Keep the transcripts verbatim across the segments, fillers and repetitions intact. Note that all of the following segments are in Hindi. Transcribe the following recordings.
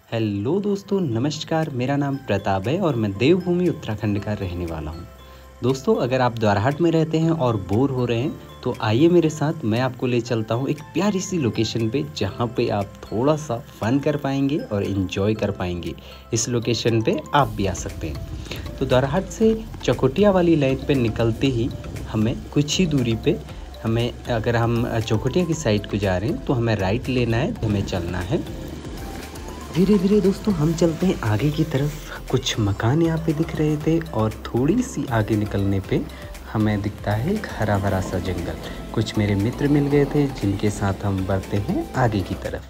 हेलो दोस्तों, नमस्कार। मेरा नाम प्रताप है और मैं देवभूमि उत्तराखंड का रहने वाला हूँ। दोस्तों, अगर आप द्वाराहाट में रहते हैं और बोर हो रहे हैं तो आइए मेरे साथ, मैं आपको ले चलता हूँ एक प्यारी सी लोकेशन पे जहाँ पे आप थोड़ा सा फन कर पाएंगे और इन्जॉय कर पाएंगे। इस लोकेशन पे आप भी आ सकते हैं। तो द्वाराहाट से चकोटिया वाली लाइन पे निकलते ही हमें कुछ ही दूरी पे हमें अगर हम चकोटिया की साइड को जा रहे हैं तो हमें राइट लेना है, हमें चलना है। धीरे धीरे दोस्तों हम चलते हैं आगे की तरफ। कुछ मकान यहाँ पे दिख रहे थे और थोड़ी सी आगे निकलने पे हमें दिखता है एक हरा भरा सा जंगल। कुछ मेरे मित्र मिल गए थे जिनके साथ हम बढ़ते हैं आगे की तरफ।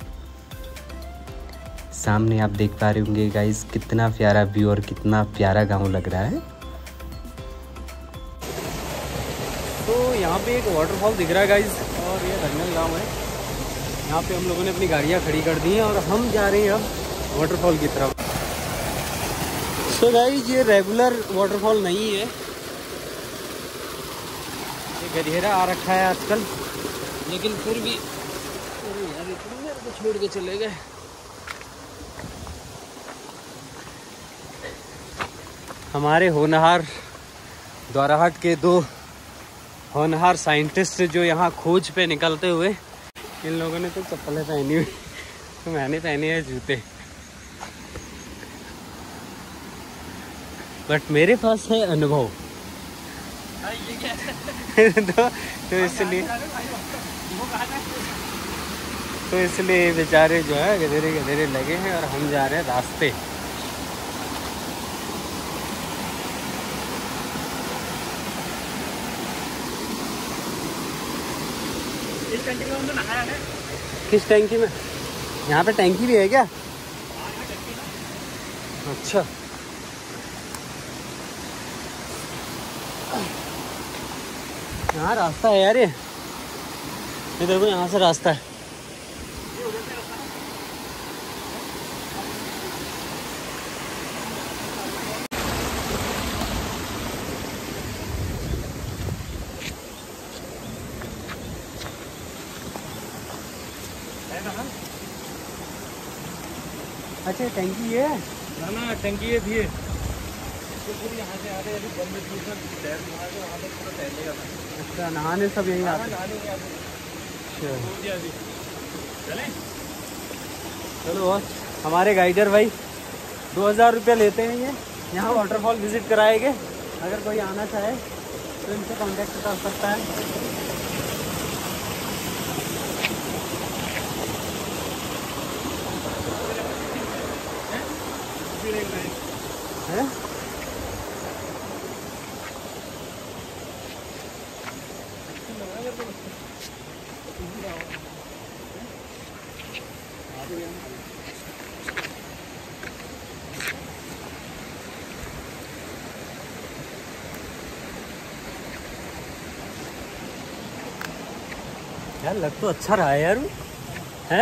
सामने आप देख पा रहे होंगे गाइस, कितना प्यारा व्यू और कितना प्यारा गांव लग रहा है। तो यहाँ पे एक वाटरफॉल दिख रहा है गाइस, और ये रंगल गाँव है। यहाँ पे हम लोगों ने अपनी गाड़ियाँ खड़ी कर दी हैं और हम जा रहे हैं अब वाटरफॉल की तरफ। सो गाइस, ये रेगुलर वाटरफॉल नहीं है, ये गधेरा आ रखा है आजकल, लेकिन फिर भी यार इतनी देर को छोड़ के चले गए। हमारे होनहार द्वाराहाट के दो होनहार साइंटिस्ट जो यहाँ खोज पे निकलते हुए, इन लोगों ने तो चप्पलें पहनी हुई, तो मैंने पहने हैं जूते, बट मेरे पास है अनुभव। तो, तो इसलिए तो इसलिए बेचारे जो है गधेरे गधेरे लगे हैं और हम जा रहे हैं रास्ते। इस टंकी में हमने नहाया है। किस टंकी में? यहाँ पे टंकी भी है क्या? अच्छा, यहाँ रास्ता है यार, ये ये देखो, यहाँ से रास्ता है। अच्छा, टंकी ये है ना? ना, टंकी ये भी है। तो फिर यहाँ से आ रहे हैं, बंद टहल वहाँ से वहाँ तक पूरा टहलेगा। अच्छा, नहाने सब यहीं आते हैं? चलें? चलो। और हमारे गाइडर भाई दो हज़ार रुपया लेते हैं ये, यहाँ वाटरफॉल विजिट कराएंगे। अगर कोई आना चाहे तो इनसे कांटेक्ट कर सकता है। है? यार लग तो अच्छा रहा है यार, है?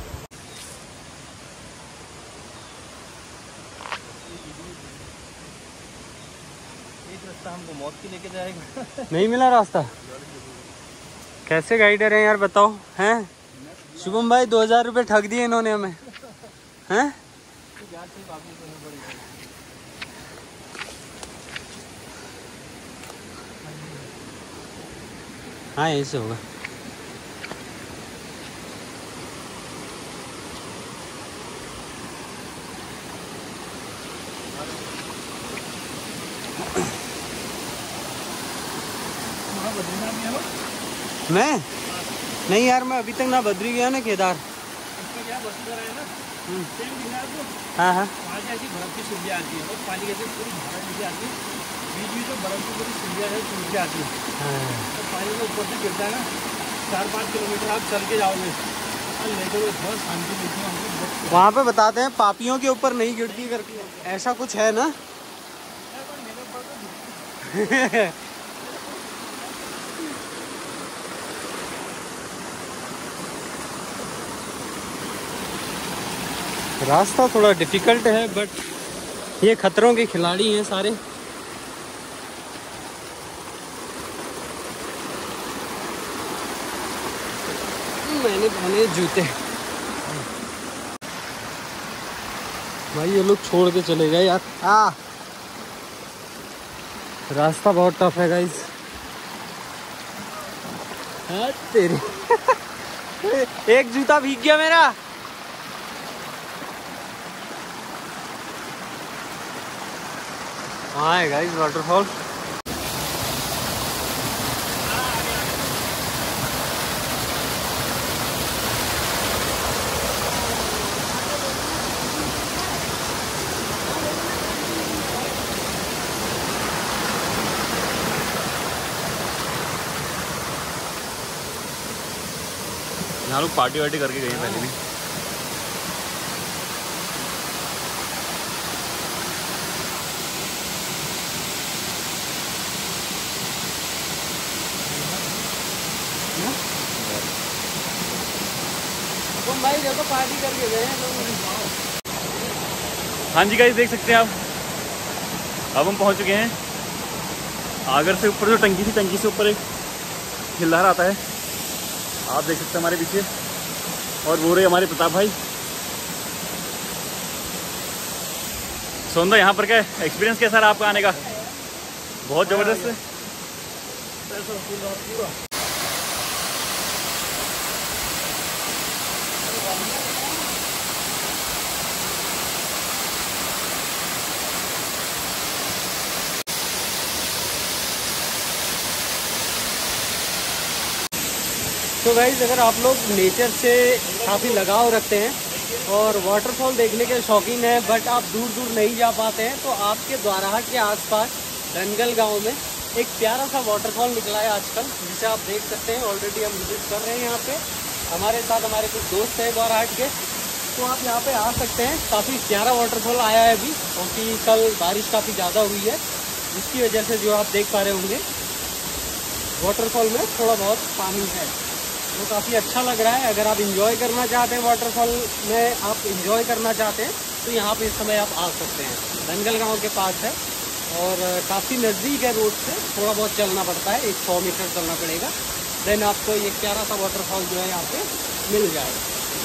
हमको मौत की लेके जाएगा। नहीं मिला रास्ता? कैसे गाइडर हैं यार, बताओ। हैं शुभम भाई, दो हजार रुपये ठग दिए इन्होंने हमें, हैं? हाँ, ऐसे होगा। मैं नहीं यार, मैं अभी तक ना बद्री गया ना केदार। हाँ हाँ, बर्फ की सीढ़ियाँ आती है और पानी कैसे पूरी भारत नीचे आती है, बीच बीच में बर्फ की पूरी सीढ़ियाँ है, नीचे आती है। तो पानी में ऊपर से गिरता है ना, चार पाँच किलोमीटर आप चल के जाओगे, लेकर बहुत शांति मिलती है। वहाँ पे बताते हैं पापियों के ऊपर नहीं गिरती करके, ऐसा कुछ है ना? रास्ता थोड़ा डिफिकल्ट है, बट ये खतरों के खिलाड़ी हैं सारे। मैंने पहने जूते। भाई ये लोग छोड़ के चले गए यार। आ रास्ता बहुत टफ है गाइस। तेरी एक जूता भीग गया मेरा। हाँ है गाइस वाटरफॉल। यहाँ लोग पार्टी वार्टी करके गए हैं पहले भी। तो भाई देखो पार्टी करके गए हैं लोग। हाँ जी गाइस देख सकते हैं आप, अब हम पहुँच चुके हैं आगर से ऊपर। जो टंकी थी टंकी से ऊपर एक खिल्लार आता है, आप देख सकते हैं हमारे पीछे। और वो रहे हमारे प्रताप भाई। सोनदा यहाँ पर क्या एक्सपीरियंस कैसा रहा आपका आने का? बहुत ज़बरदस्त है। तो गाइस अगर आप लोग नेचर से काफ़ी लगाव रखते हैं और वाटरफॉल देखने के शौकीन हैं, बट आप दूर दूर नहीं जा पाते हैं, तो आपके द्वाराहाट के आसपास रनगल गांव में एक प्यारा सा वाटरफॉल निकला है आजकल, जिसे आप देख सकते हैं। ऑलरेडी हम विजिट कर रहे हैं यहाँ पे। हमारे साथ हमारे कुछ दोस्त हैं द्वाराहाट के, तो आप यहाँ पे आ सकते हैं। काफ़ी प्यारा वाटरफॉल आया है अभी, क्योंकि कल बारिश काफ़ी ज़्यादा हुई है, जिसकी वजह से जो आप देख पा रहे होंगे वाटरफॉल में थोड़ा बहुत पानी है, तो काफ़ी अच्छा लग रहा है। अगर आप इंजॉय करना चाहते हैं वाटरफॉल में, आप इंजॉय करना चाहते हैं, तो यहाँ पे इस समय आप आ सकते हैं। रनगल गांव के पास है और काफ़ी नज़दीक है रोड से, थोड़ा बहुत चलना पड़ता है, एक सौ मीटर चलना पड़ेगा। देन आपको ये प्यारा सा वाटरफॉल जो है यहाँ पे मिल जाएगा।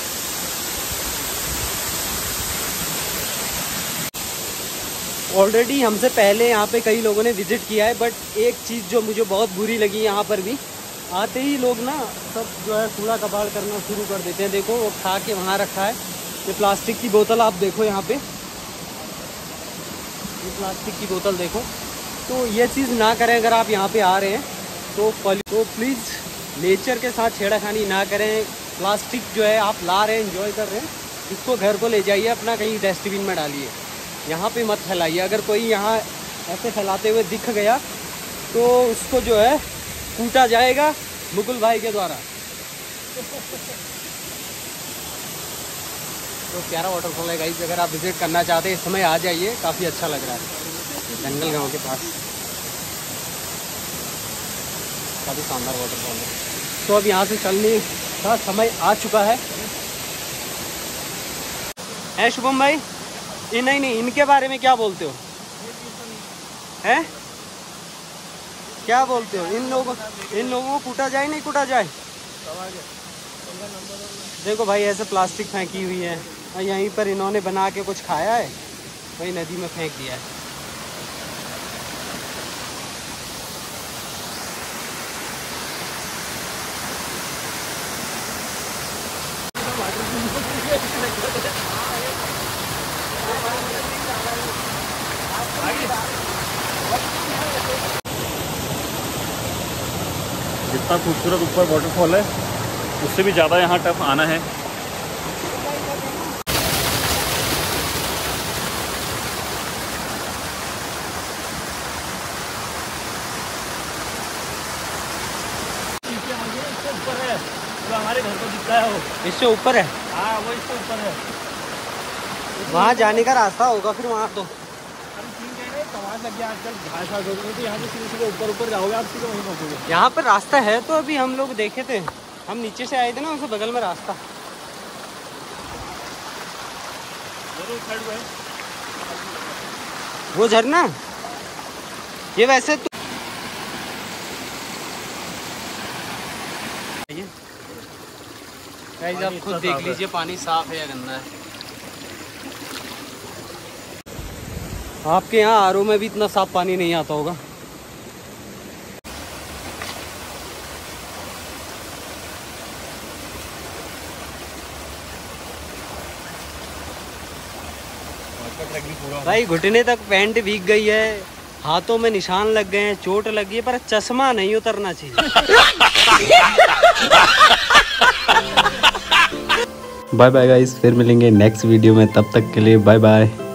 ऑलरेडी हमसे पहले यहाँ पे कई लोगों ने विज़िट किया है, बट एक चीज़ जो मुझे बहुत बुरी लगी यहाँ पर भी, आते ही लोग ना सब जो है कूड़ा कबाड़ करना शुरू कर देते हैं। देखो वो खा के वहाँ रखा है, ये प्लास्टिक की बोतल आप देखो यहाँ पे, ये प्लास्टिक की बोतल देखो। तो ये चीज़ ना करें अगर आप यहाँ पे आ रहे हैं तो तो प्लीज़ नेचर के साथ छेड़खानी ना करें। प्लास्टिक जो है आप ला रहे हैं, एंजॉय कर रहे हैं, इसको घर को ले जाइए, अपना कहीं डस्टबिन में डालिए, यहाँ पे मत फैलाइए। अगर कोई यहाँ ऐसे फैलाते हुए दिख गया तो उसको जो है कूटा जाएगा मुकुल भाई के द्वारा। तो प्यारा वाटरफॉल है गाइस, अगर आप विजिट करना चाहते हैं इस समय आ जाइए, काफ़ी अच्छा लग रहा है। रनगल गांव के पास काफ़ी शानदार वाटरफॉल है। तो अब यहाँ से चलने का समय आ चुका है। है शुभम भाई, ये नहीं नहीं इनके बारे में क्या बोलते हो? हैं क्या बोलते हो? इन लोगों इन लोगों को कूटा जाए नहीं कूटा जाए? देखो भाई ऐसे प्लास्टिक फेंकी हुई है और यहीं पर इन्होंने बना के कुछ खाया है, वही नदी में फेंक दिया है। जितना खूबसूरत ऊपर वाटरफॉल है उससे भी ज़्यादा यहाँ टफ आना है। ऊपर है जो हमारे घर को दिखता है, वो इससे ऊपर है। हाँ वो इससे ऊपर है, वहाँ जाने का रास्ता होगा फिर वहाँ तो। कमाल लग गया आजकल घास घास हो गई, तो यहाँ से सीधे सीधे ऊपर ऊपर जाओगे आप, सीधे वहीं पहुँचोगे। यहाँ पर रास्ता है तो अभी हम लोग देखे थे, हम नीचे से आए थे ना, उसके बगल में रास्ता। वो झरना ये वैसे तो गाइस आप खुद देख लीजिए पानी साफ है या गंदा है। आपके यहाँ आर ओ में भी इतना साफ पानी नहीं आता होगा। भाई घुटने तक पैंट भीग गई है, हाथों में निशान लग गए हैं, चोट लगी है, पर चश्मा नहीं उतरना चाहिए। बाय बाय गाइस, फिर मिलेंगे नेक्स्ट वीडियो में, तब तक के लिए बाय बाय।